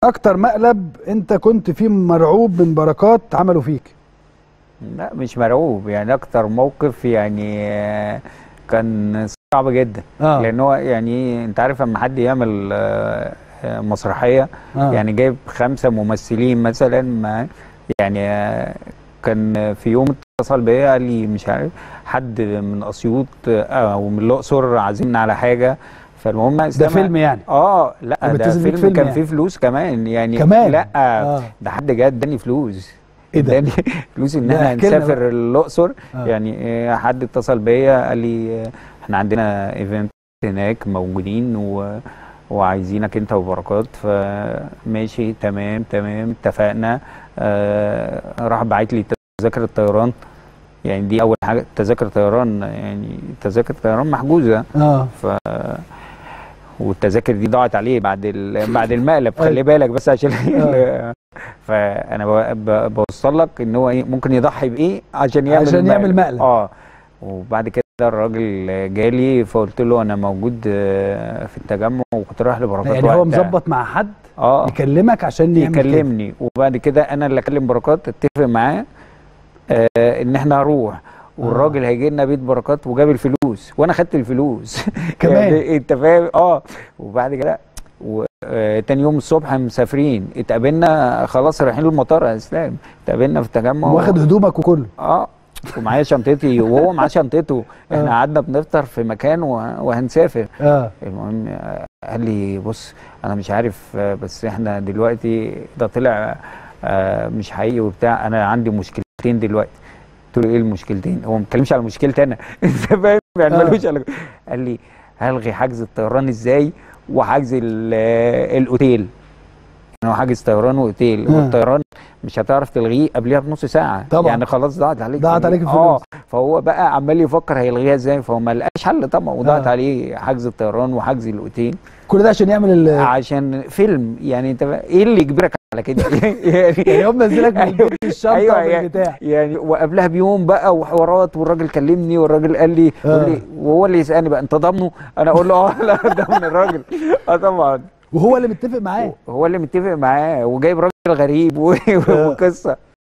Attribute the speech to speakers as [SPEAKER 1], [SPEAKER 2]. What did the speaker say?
[SPEAKER 1] اكتر مقلب انت كنت فيه مرعوب من بركات عمله فيك؟
[SPEAKER 2] لا مش مرعوب، يعني اكتر موقف يعني كان صعب جدا. لان هو يعني انت عارف لما حد يعمل مسرحيه يعني جايب 5 ممثلين مثلا، ما يعني كان في يوم اتصل بيا قال لي مش عارف حد من اسيوط او من الاقصر عازمنا على حاجه، فالمهم
[SPEAKER 1] ده فيلم يعني؟
[SPEAKER 2] لا ده فيلم كان فيه فلوس كمان يعني لا ده حد جه اداني فلوس.
[SPEAKER 1] ايه ده؟
[SPEAKER 2] اداني فلوس ان احنا هنسافر الاقصر. يعني حد اتصل بيا قال لي احنا عندنا ايفنت هناك موجودين وعايزينك انت وبركات، فماشي تمام اتفقنا. راح باعت لي تذاكر الطيران، يعني دي اول حاجه، تذاكر طيران، يعني تذاكر طيران محجوزه. والتذاكر دي ضاعت عليه بعد المقلب. خلي بالك بس عشان فانا بوصل لك ان هو ايه ممكن يضحي بايه عشان يعمل مقلب. وبعد كده الراجل جالي فقلت له انا موجود في التجمع، وكنت رايح لبركات.
[SPEAKER 1] يعني هو مظبط مع حد يكلمك عشان
[SPEAKER 2] يكلمني وبعد كده انا اللي اكلم بركات، اتفق معاه ان احنا هنروح، والراجل هيجي لنا بيت بركات وجاب الفلوس وانا خدت الفلوس
[SPEAKER 1] كمان.
[SPEAKER 2] يعني انت فاهم. وبعد كده تاني يوم الصبح مسافرين، اتقابلنا خلاص رايحين المطار يا اسلام، اتقابلنا في التجمع
[SPEAKER 1] واخد هدومك وكله.
[SPEAKER 2] ومعايا شنطتي وهو معاه شنطته. احنا قعدنا بنفطر في مكان وهنسافر. المهم قال لي بص انا مش عارف بس احنا دلوقتي ده طلع مش حقيقي وبتاع، انا عندي مشكلتين دلوقتي. قلت له ايه المشكلتين؟ هو ما اتكلمش على مشكلتي انا انت فاهم يعني ملوش قال لي هلغي حجز الطيران ازاي وحجز الاوتيل. يعني هو حاجز طيران واوتيل، والطيران مش هتعرف تلغيه قبلها بنص ساعه
[SPEAKER 1] طبعا،
[SPEAKER 2] يعني خلاص ضاعت عليك
[SPEAKER 1] الفلوس.
[SPEAKER 2] فهو بقى عمال يفكر هيلغيها ازاي، فهو ما لقاش حل طبعا، وضاعت عليه حجز الطيران وحجز الاوتيل.
[SPEAKER 1] كل ده عشان يعمل
[SPEAKER 2] عشان فيلم. يعني انت ايه اللي يجبرك على كده؟
[SPEAKER 1] يعني هم نزلك من البيت الشنطه والبتاع
[SPEAKER 2] يعني وقبلها بيوم بقى وحوارات، والراجل كلمني والراجل قال لي وهو اللي يسالني بقى انت ضامنه؟ انا اقول له لا ضامن الراجل. طبعا.
[SPEAKER 1] وهو اللي متفق معاه
[SPEAKER 2] وجايب راجل غريب وقصه